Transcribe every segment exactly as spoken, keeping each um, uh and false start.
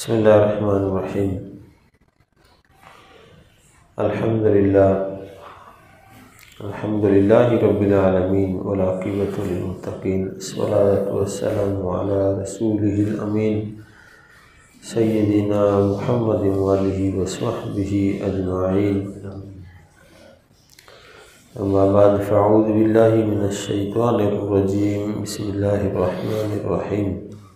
بسم اللہ الرحمن الرحیم الحمد للہ الحمد للہ رب العالمین والعاقبۃ للمتقین والصلاۃ والسلام علی رسولہ الامین سیدنا محمد وآلہ وصحبہ اجمعین اما بعد فاعوذ باللہ من الشیطان الرجیم بسم اللہ الرحمن الرحیم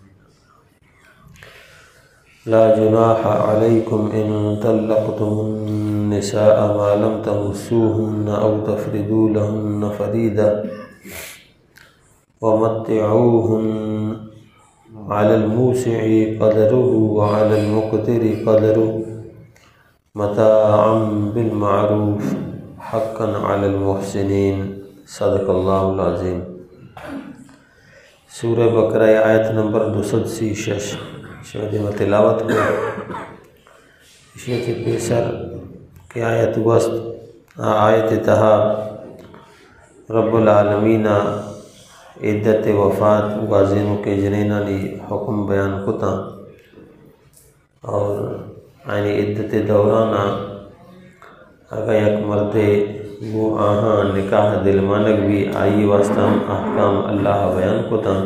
لا جناح علیکم ان طلقتم النساء ما لم تمسوهن او تفردوا لهن فریضہ ومتعوهن على الموسع قدره وعلى المقتر قدره متاعا بالمعروف حقا على المحسنین صدق اللہ العظیم۔ سورہ بقرہ آیت نمبر دو سو شش شہدی و تلاوت کو شیخ پیسر کی آیت وسط آیت تہا رب العالمین عدت وفات غازینوں کے جنینہ لی حکم بیان کتا اور یعنی عدت دورانا اگر یک مرد وہ آہاں نکاح دل مانک بھی آئی واسطہ احکام اللہ بیان کتا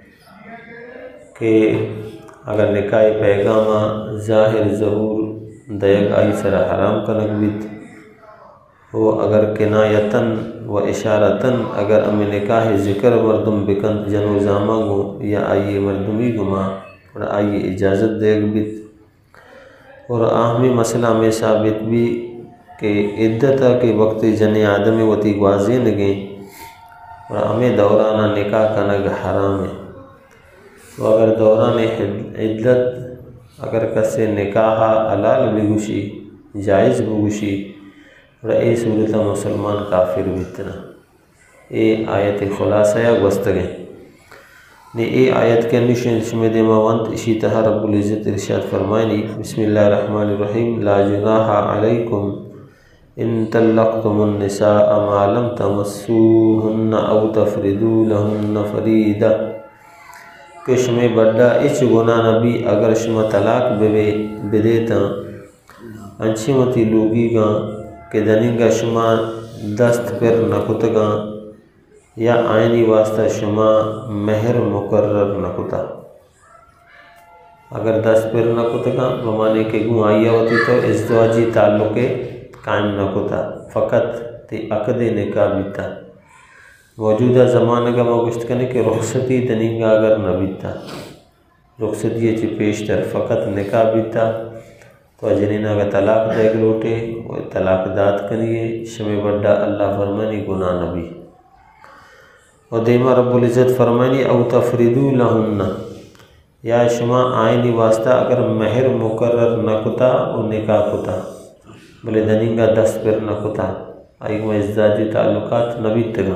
کہ اگر نکاح پیغامہ ظاہر ظہور دیگ آئی سر حرام کنک بیت وہ اگر کنایتاً و اشارتاً اگر امی نکاح ذکر مردم بکند جنو زامہ گو یا آئی مردمی گما اور آئی اجازت دیگ بیت اور آہمی مسئلہ میں ثابت بھی کہ عدتہ کے وقت جن آدم وتی گوازین گئیں اور ہمیں دورانا نکاح کنگ حرام ہے۔ تو اگر دوران عدت اگر کسے نکاح حلال بگوشی جائز بگوشی اور اے صورت مسلمان کافر بیتنا اے آیت خلاصہ یا گوستگیں نے اے آیت کے نشن شمد موانت اسی طرح رب العزت ارشاد فرمائنی بسم اللہ الرحمن الرحیم لا جناح علیکم ان طلقتم النساء ما لم تمسوهن او تفردوا لهن فریضہ کہ شما بڑا اچ گناہ نبی اگر شما طلاق بے بدیتا انچی متی لوگی گا کہ دنگا شما دست پر نکتا یا آئینی واسطہ شما مہر مقرر نکتا اگر دست پر نکتا بمانے کے گوں آئی ہوتی تو ازدواجی تعلق قائم نکتا فقط تی عقد نکاح بیتا موجودہ زمانہ کا موگشت کرنے کہ رخصتی تنینگا اگر نہ بیتا رخصتی چی پیشتر فقط نکاح بیتا تو جنینہ کا طلاق دیکھ لوٹے وہ طلاق داد کنیے شمی بڑا اللہ فرمانی گناہ نبی اور دیمہ رب العزت فرمانی او تفردو لہن یا شما آئینی واسطہ اگر مہر مقرر نکتا و نکاح کتا بلے دنینگا دست پر نکتا آئی وہ ازدواجی تعلقات نبی تگا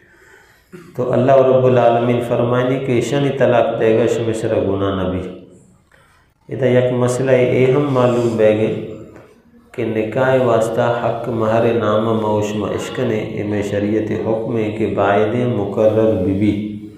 تو اللہ رب العالمین فرمائنی کہ شانی طلاق دے گا شمشر گناہ نبی ادھا یک مسئلہ اہم معلوم بے گے کہ نکاح واسطہ حق مہر نام موشم عشقنے ایم شریعت حکم ہے کہ باعد مقرر بی بی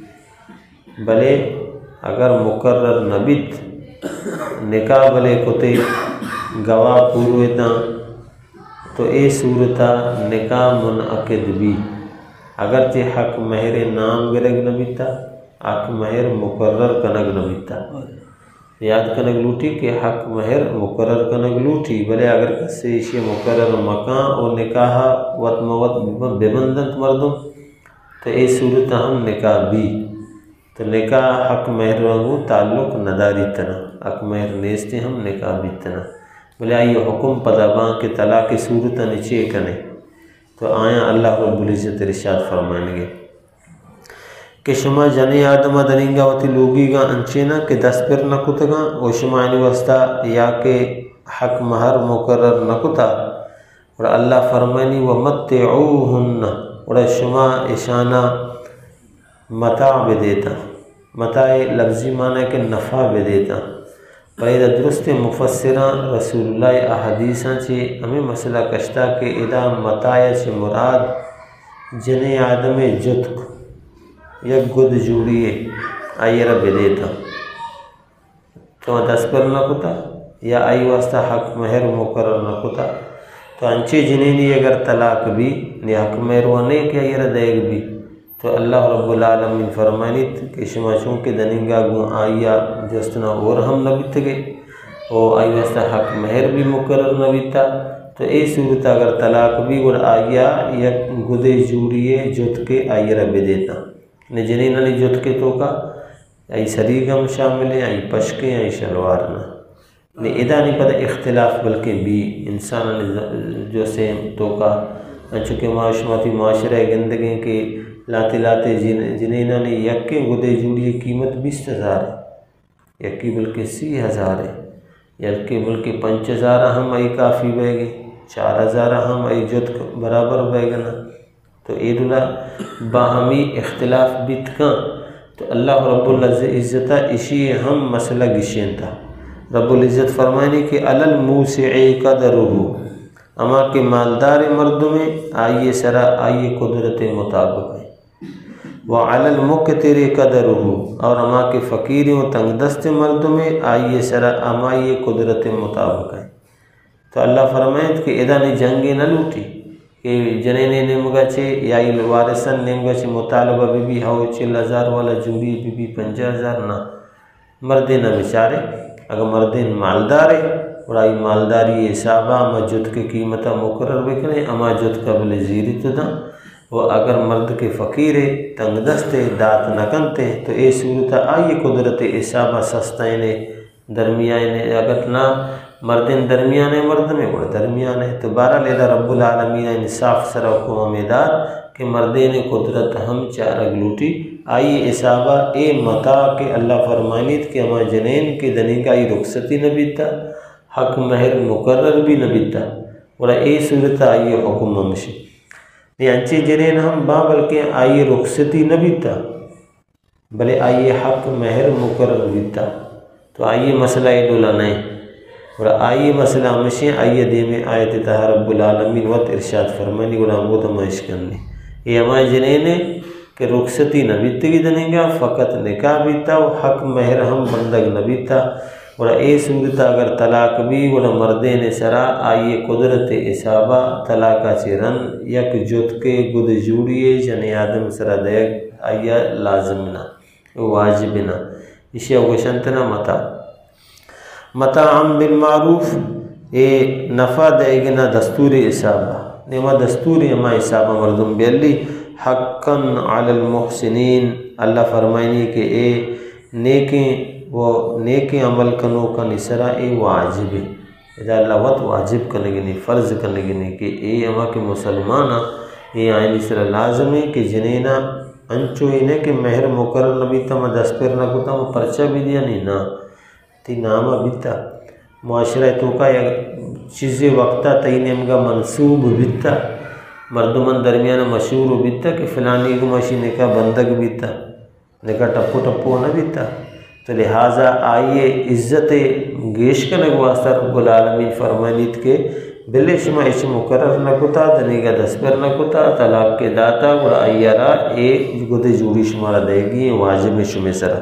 بلے اگر مقرر نبیت نکاح بلے کتے گواہ پورویتا تو اے صورتا نکاح منعقد بھی اگرچہ حق مہر نام گرگ نبیتا حق مہر مقرر کنگ نبیتا یاد کنگ لوٹی کہ حق مہر مقرر کنگ لوٹی بلے اگر کسی اسی مقرر مکان اور نکاح وط موت ببندنت مردم تو اے صورت ہم نکاح بھی تو نکاح حق مہر رنگو تعلق نداری تنا حق مہر نیستے ہم نکاح بھی تنا بلے آئیے حکم پدابان کے طلاق صورت نچے کنے تو آیا اللہ رب العزت ارشاد فرمائیں گے کہ شما جنی آدمہ دنینگا وتی لوگی گا انچینا کہ دست پر نکتا و شما انی وستا یا کہ حق مہر مقرر نکتا اور اللہ فرمائنی ومتعوہن اور شما اشانا متاع بدیتا متاع لفظی معنی کہ نفع بدیتا پہیدہ درست مفسران رسول اللہ احادیثاں چی ہمیں مسئلہ کشتا کہ ادا متاع چی مراد جن آدم جتک یک گد جوڑیے آئی رب دیتا تو دست پر نہ کتا یا آئی واسطہ حق مہر مقرر نہ کتا تو انچے جنینی اگر طلاق بھی نی حق مہر ونے کیا یہ دیگ بھی تو اللہ رب العالمین فرمانیت کہ شما چونکہ دننگا گو آئیا جستنا اور ہم نبیت گئے اور آئی واسطہ حق مہر بھی مقرر نبیتا تو اے صورت اگر طلاق بھی اور آئیا یک گدے جوڑیے جت کے آئی رب دیتا نے جنین علی جت کے تو کا آئی سریگم شامل ہیں آئی پشکے آئی شلوارنا نے ادا نہیں پتہ اختلاف بلکہ بھی انسان جو سے تو کا چونکہ معاشماتی معاشرہ گندگی کے لاتے لاتے جنینہ نے یکے گدے جوڑیے قیمت بیس ہزار ہے یکی بلکہ سی ہزار ہے یکی بلکہ پنچ ہزار ہم آئی کافی بے گے چار ہزار ہم آئی جت برابر بے گنا تو عید اللہ باہمی اختلاف بیت کا تو اللہ رب العزت اسی ہم مسئلہ گشین تھا رب العزت فرمائنے کہ علل موسع قدرہ اما کے مالدار مرد میں آئیے سرا آئیے قدرت مطابق ہے وعلی المقتر قدرہ اور اما کے فقیر و تنگ دست مرد میں آئیے سرا اما یہ قدرت مطابق ہے تو اللہ فرمائے کہ ادا نے جنگیں نہ لوٹی کہ جنینے نمگا چھے یا وارثن نمگا چھے مطالبہ بی بی ہاو چل ہزار والا جوڑی بی بی پنجہ ہزار نہ مردے نہ بچارے اگر مردین مالدار ہے اور آئی مالداری حسابہ اما جت کے قیمتہ مقرر بکنے اما جت قبل زیری تو دا وہ اگر مرد کے فقیر ہے تنگ دستے دات نکنتے تو اے صورتہ آئی قدرت حسابہ سستائنے درمیانے اگر نہ مردین درمیانے مرد میں بڑا درمیانے تو بارہ لیدہ رب العالمین انصاف سر حکم میدار کہ مردین قدرت ہم چارگ لوٹی آئی حسابہ اے متا کہ اللہ فرمانیت کہ اما جنین کے دنی آئی رخصتی نہ بیتا حق مہر مقرر بھی نہ بیتا اور اے صورت آئی حکم ہمشی انچے جنین ہم با بلکہ آئی رخصتی نہ بیتا بلے آئی حق مہر مقرر بیتا تو آئی مسئلہ ایڈولا نہیں اور آئی مسئلہ ہمشی آئی دے میں آیت تہا رب العالمین وقت ارشاد فرمانی گوڑا موت ہمائش کرنے یہ ہمارے جنینے کہ رخصتی نہ بیتگی دنیں گا فقط نکاح بیتا و حق مہر ہم بندگ نہ بیتا اور اے صورتا اگر طلاق بھی گوڑا مردین سرا آئیے قدرت حسابہ طلاقہ چرن یک جت کے گد جوڑیے جنی آدم سرا دیکھ آئیے لازمنا واجبنا اسی اوگشنتنا متا متاعم بالمعروف اے نفع دے گنا دستور حسابہ نیمہ دستور اما حسابہ مردم بیلی حقاً علی المحسنین اللہ فرمائنی کہ اے نیکیں وہ نیکیں عمل کنو کا نسرا اے واجب ہے اذا اللہ وقت واجب کرنے گی نہیں فرض کرنے گی نہیں کہ اے اما کے مسلمانہ اے آئین نسرا لازم ہے کہ جنینا انچو انہیں کہ مہر مقرر نبی تا دس پر نہ کتا وہ پرچہ بھی دیا نہیں نا تی نامہ بیتا معاشرہ تو کا یا چیزیں وقتا تینیمگا منصوب بیتا مردمان درمیان مشہور بیتا کہ فلانی کو ماشی نکاح بندگ بیتا نکاح ٹپو ٹپو نہ بیتا تو لہٰذا آئیے عزت گیش کا نگواستا رب العالمین فرمانیت کے بلے شما ایش مقرر نہ کتا دنیگا دس پر نہ کتا طلاق کے داتا اور آئیارا اے گدے جوڑی شمارا دے گی واجب شمی سرا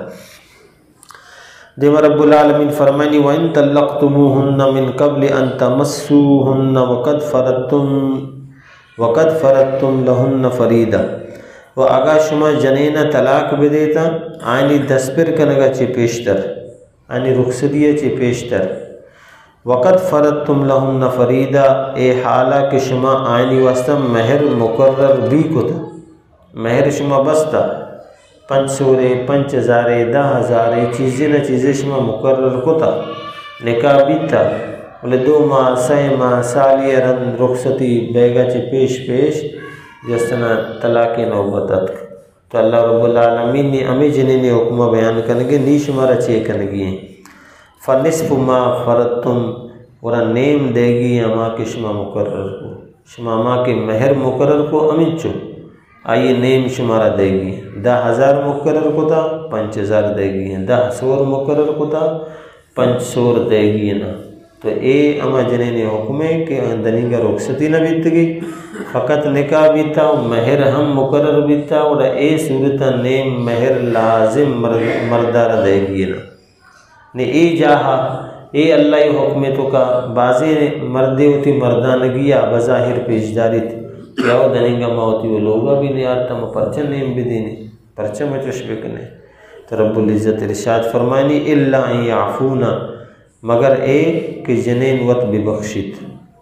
دیما رب العالمین فرمانی وَإِن طَلَّقْتُمُوهُنَّ مِن قَبْلِ أَن تَمَسُّوهُنَّ وَقَدْ فَرَضْتُمْ وَقَدْ فَرَضْتُمْ لَهُنَّ فَرِيدًا و آگا شما جنین طلاق بدیتا آئینی دس پر کنگا چے پیشتر آئینی رخصدیہ چے پیشتر وَقَدْ فَرَضْتُمْ لَهُنَّ فَرِيدًا اے حالا کہ شما آئینی واسطہ مہر مقرر بھی کتا مہر شما بستا پنچ سورے پنچ ہزارے دہ ہزارے چیزیں نہ چیزیں شما مقرر کتا نکاح بیتا بلے دو ماہ سہ ماہ سالی رن رخصتی بیگا چے پیش پیش جستنا طلاق نوبتت تو اللہ رب العالمین نے امی جنین حکمہ بیان کرنگے نی شمارا چے کرنگی ہیں فنصف ما فرتم ورہ نیم دے گی اما کے شما مقرر کو شما اما کے مہر مقرر کو امین چو آئیے نیم شمارا دے گی دہ ہزار مقرر کو تا پنچ ہزار دے گی ہیں دہ سور مقرر کو تا پنچ سور دے گی نا تو اے اما جنین حکم ہے کہ دنی کا رخصتی نہ بیت گئی فقط نکاح بیتا مہر ہم مقرر بیتا اور اے صورتا نیم مہر لازم مردار دے گی نا نے ای جاہا اے اللہ حکم تو کا بازی مردے ہوتی مردانگیا بظاہر پیشداری تھی کیا وہ دنگا موتی وہ لوگا بھی نہیں آتا میں پرچہ نیم بھی دینی پرچہ میں چشبک نے تو رب العزت ارشاد فرمائنی اللہ ان یعفونا مگر اے کہ جنین وط ببخشت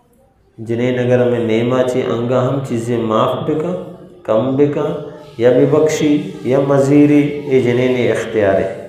جنین اگر ہمیں نیمہ چی انگا ہم چیزیں معاف بکا کم بکا یا ببخشی یا مزیری اے جنین اختیار ہے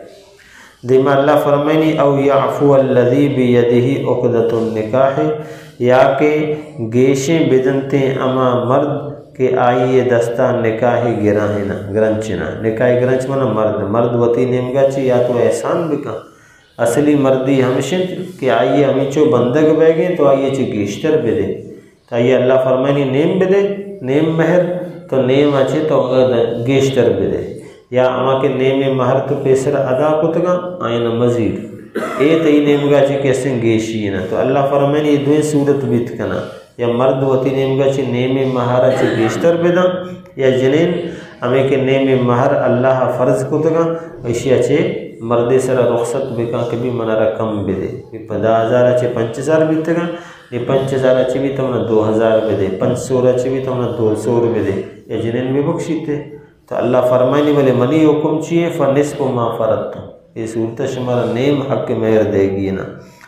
دیما اللہ فرمائنی او یعفو الذی بیدہی عقدۃ النکاح یا کہ گیشیں بدنتے اما مرد کہ آئیے دستہ نکاح گراہنا گرنچنا نکاح گرنچ منا مرد مرد وطی نمگا چی یا تو احسان بکا اصلی مردی ہمشن کہ آئیے ہمیں چو بندگ بے گئے تو آئیے چی گیشتر بے دے تو آئیے اللہ فرمائنی نیم بے دے نیم مہر تو نیم اچھے تو گیشتر بے دے یا اما کے نیم مہر تو پیسر ادا کتگا آئینا مزید اے تی نیمگا چی کیسے گیشی نا تو اللہ فرمائنی یہ دوئے صورت بیت کنا یا مرد وطی نیمگا چی نیم مہارا چی گیشتر بیدا یا جنین ہمیں کہ نیم مہر اللہ فرض کتگا ویشی اچھے مردے سر رخصت بکا کبھی منارا کم بے دے پدا ہزار اچھے پنچ ہزار بیتگا یہ پنچ ہزار اچھے بھی تمنا دو ہزار بے دے پنچ سور اچھے بھی تمنا دو سور بے دے یا جنین بھی بخشیتے تو اللہ فرمائنی بلے منی حکم چیئے فنصف ما فرضتم یہ صورت شمارا نیم حق مہر دے گی نا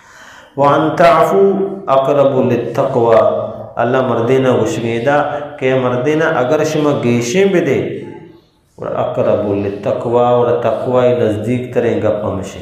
وَأَن تَعْفُوا اقرب للتقوى اللہ مردینہ گشمیدہ کہ مردینہ اگر شما گیشیں بھی دے اور اقرب للتقوى اور تقوی نزدیک تریں گا پمشے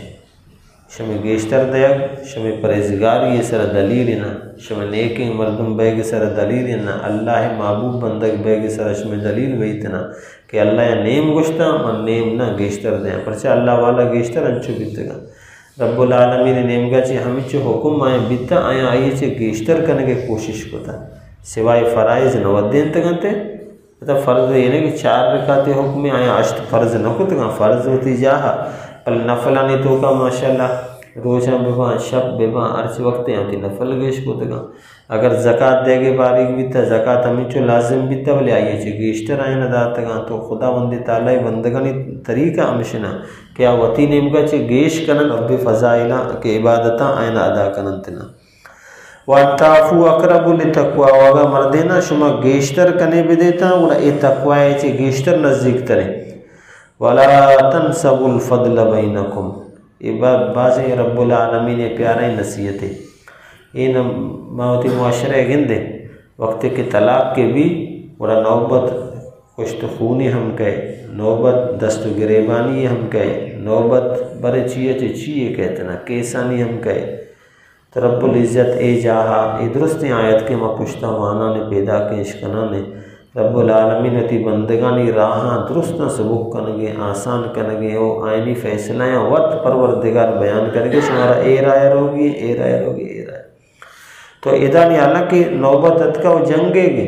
شما گیشتر دیگ شما پریزگاری یہ سر دلیل نا شما نیکنگ مردم بیگ سر دلیل نا اللہ معبوب بندگ بیگ سر شما دلیل بیتنا کہ اللہ یا نیم گشتا من نیم نا گیشتر دیں پرچہ اللہ والا گیشتر انچو بیتگا رب العالمین نیمگا چی ہمیں چو حکم آئیں بیتا آئیں آئیے چی گیشتر کرنے کے کوشش کوتا سوائے فرائض نود دین تگنتے تو فرض یہ نہیں کہ چار رکاتے حکم آئیں عشت فرض نہ کتگا فرض ہوتی جاہا پل نفلانی تو کا ماشاءاللہ روشہ ببا شب ببا ارچ وقت ہوتی نفل گیش کتگا اگر زکاة دے گے باریک بیتا زکاة ہمیں چو لازم بیتا ولی آئیے چی گیشتر آئیں نداتگا تو خدا بندی تعالی بندگانی طریقہ ہمشنا کیا وطی نیمگا چی گیش کنن رب فضائلہ کے عبادتاں آئین ادا کنن تنا وَاتَّعْفُوا اَقْرَبُ لِتَقْوَى وَاگا مردینا شما گیشتر کنے بھی دیتا اور اے تقوی چی گیشتر نزدیک ترے وَلَا تَنْسَبُ الْفَضْلَ بَيْنَكُمْ یہ بعض رب العالمین پیارے نصیحت ہے یہ ماوتی معاشرہ گندے وقت کے طلاق کے بھی اور نوبت کشت خونی ہم کہے نوبت دست گریبانی ہم کہے نوبت برے چیئے چے چیئے کہتنا کیسانی ہم کہے تو رب العزت اے جاہا اے درست آیت کے مکشتہ مانا نے پیدا کے اشکنا نے رب العالمین تی بندگانی راہاں درست سبق کنگے آسان کنگے او آئینی فیصلائیں وقت پروردگار بیان کرگے شمارا اے رائے روگی اے رائے روگی اے رائے تو ادانی اللہ کی نوبت اتکا وہ جنگے گے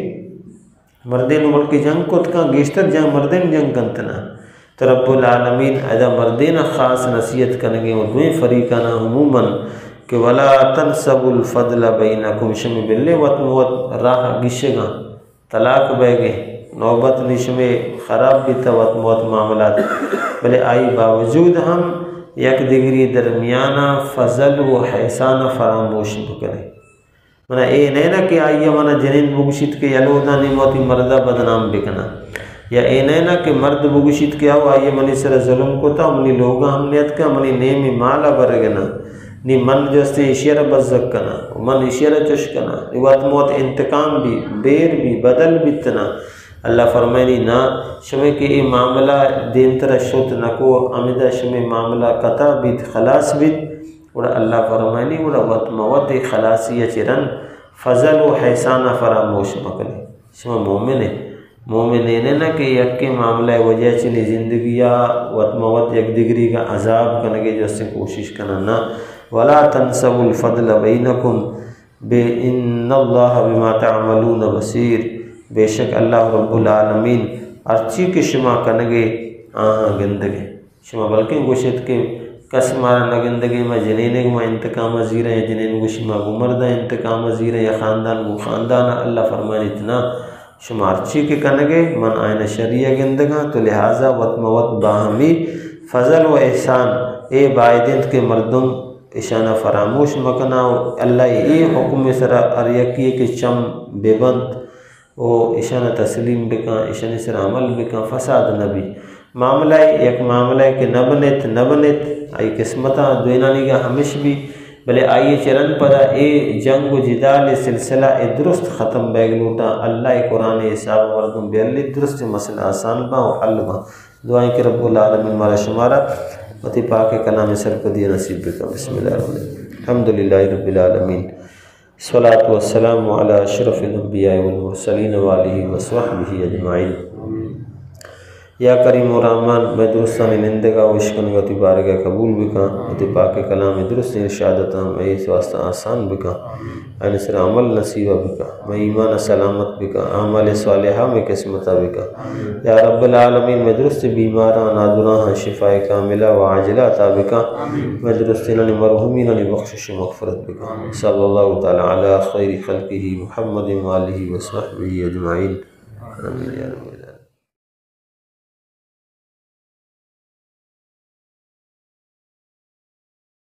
مردین ملکی جنگ کو اتکا گیشتر جنگ مردین جنگ کنتنا تو رب العالمین ادا مردین خاص نصیحت کنگے اور دوئیں فریقانا عموماً کہ وَلَا تَنْسَبُ الْفَضْلَ بَيْنَكُمْ شمی بلے وقت موت راہ گشگاں طلاق بے گئے نوبت نشمے خراب بھی تا وقت موت معاملات بلے آئی باوجود ہم یک دگری درمیانہ فضل و حیسان فراموش بکرے منہ اے نینا کہ آئیے منہ جنین بگشت کے یلودا نہیں موتی مردہ بدنام بکنا یا اے نینا کہ مرد بگشت کے آو آئیے منی سر ظلم کو تا منی لوگا ہم نیت کا منی نیمی مالا برگنا نی من جستے اشیرہ بزک کنا من اشیرہ چش کنا وقت موت انتقام بھی بیر بھی بدل بھی تنا اللہ فرمائنی نا شمی کہ یہ معاملہ دین طرح شد نکو امیدہ شمی معاملہ قطع بیت خلاص بیت اور اللہ فرمائنی اور وقت موت خلاصی چرن فضل و حیسانہ فراموش مکنے شما مومن ہے مومن ہے نا کہ یک کے معاملہ وجہ چلی زندگیہ وقت موت یک دگری کا عذاب کنگے جو سے کوشش کرنا نا وَلَا تَنْسَبُ الْفَضْلَ بَيْنَكُمْ بے ان اللہ بما تعملون بصیر بے شک اللہ رب العالمین ارچی کے شما کنگے آہاں گندگے شما بلکہ گوشت کے کس مارا نگندگے میں جنینے گو انتقام زیرہ ہے جنین گو شما گو مردہ انتقام زیرہ یا خاندان گو خاندان اللہ فرمائن اتنا شما ارچی کے کنگے من آئین شریعہ گندگاں تو لہٰذا وط موت باہمی فضل و احسان اے باعدند کے مردم اشانہ فراموش مکنا اللہ اے حکم سرا اریکی کے چم بےبند او اشانہ تسلیم بکا اشانہ سر عمل بکا فساد نبی معاملہ یک معاملہ کہ نبنت نبنت آئی قسمتہ دوینانی کا ہمیش بھی بلے آئیے چرن پدا اے جنگ و جدال سلسلہ اے درست ختم بیگلوٹا اللہ قرآن حساب مردم بے اللہ درست مسئلہ آسان با و حل با دعائیں کہ رب العالمین مارا شمارا وتی پاک کلام سر کو دیا نصیب بکا بسم اللہ الرحمن الرحیم الحمدللہ رب العالمین الصلاة والسلام علی اشرف الانبیاء والمرسلین وآلہ وصحبہ اجمعین یا کریم و رحمان میں درستان نندگا و عشقن گتی بارگاہ قبول بکا وتی پاک کلام درست ارشادتا میں اس واسطہ آسان بکا این سر عمل نصیبہ بکا میں ایمان سلامت بکا عمل صالحہ میں قسمتہ بکا یا رب العالمین میں درست بیمارہ نادراں شفاء کاملہ و عاجلہ عطا بکا میں درست انہی مرحومین انہی بخشش مغفرت بکا صلی اللہ تعالی علی خیر خلقہ محمد و آلہ و صحبہ اجمعین آمین یا رب العالمین.